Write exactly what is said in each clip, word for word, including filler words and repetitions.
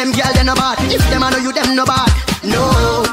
them girl they no bad. If them I know you them no bad. No.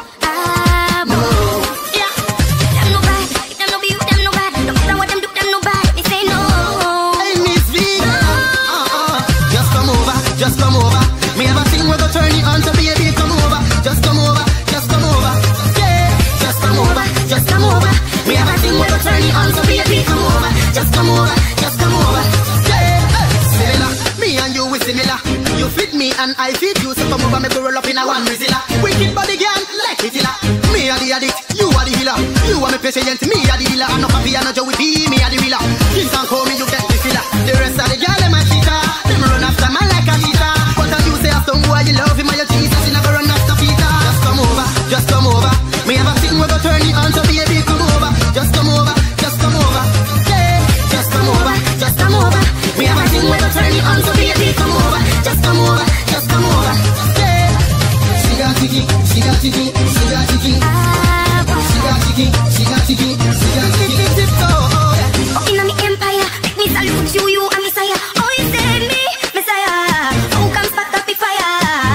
Ah, no. Yeah. Them no bad. If them no be you, them no bad. No matter what them do, them no bad. Me say no. Hey Miss V. No. Uh-uh. Just come over, just come over. Me have a thing where go turn it on, so baby come over. Just come over, just come over. Yeah. Just come over, just come over. Me have a thing where go turn it on, so baby come over. Just come over, just come over. Yeah. Similar, me and you is similar. You fit me and I fit you, so come over, me go roll up in a one Rizilla. Wicked body girl, like it illa. Me are the addict, you are the healer. You are my patient, me are the healer. I no happy, I no joy with me, me are the healer. Kiss and call me, you get the filler. The rest of the girl, them a cheater. Them run after man like a cheater. But as you say, after boy, you love him, or you Jesus, you never run after Peter. Just come over, just come over. Me have a thing where go turn it on, so baby come over. Just come over, just come over. Yeah, just come over, just come over. Me have a thing where go turn it on, so baby come over. Just come over, just come over. Yeah. She got tiki, she got tiki, she got tiki. Ah, she got tiki, she got tiki, she got tiki. Oh, in my empire, make me salute you, you are Messiah. Oh, you save me, Messiah. Who can start up the fire?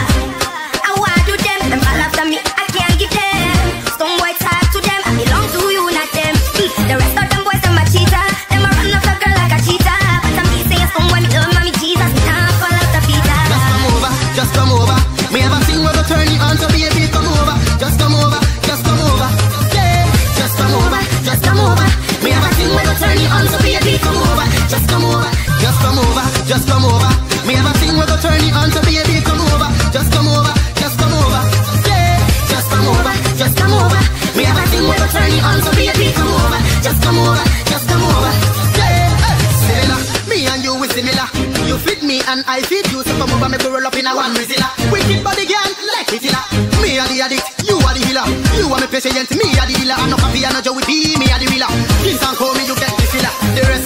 I want to them, them all after me, I can't give them. Stone boy talk to them, I belong to you, not them. The rest of them boys, them a cheater. Them a run after girl like a cheater. But I'm me say, stone boy, me love mommy Jesus, me nah fall after Peter. Just come over, just come over. Me have a thing where go turn it on, so baby come over. Just come over, just come over. Yeah, just come over, just come over. Me have a thing where go turn it on, so baby come over. Just come over, just come over, just come over. Me have a thing where go turn it on, so baby come over. Just come over, just come over. Yeah, just come over, just come over. Me have a thing where go turn it on, so baby come over. Just come over, just come over. Yeah, similar, me and you is similar. You fit me and I fit you, so come over, me go roll up in a one Rizilla. Wicked body girl, like it illa. Me are the addict, you are the healer. You are my patient, me are the healer. I no happy, I no joy with me, me are the healer. Kiss and call me, you get the filler. The rest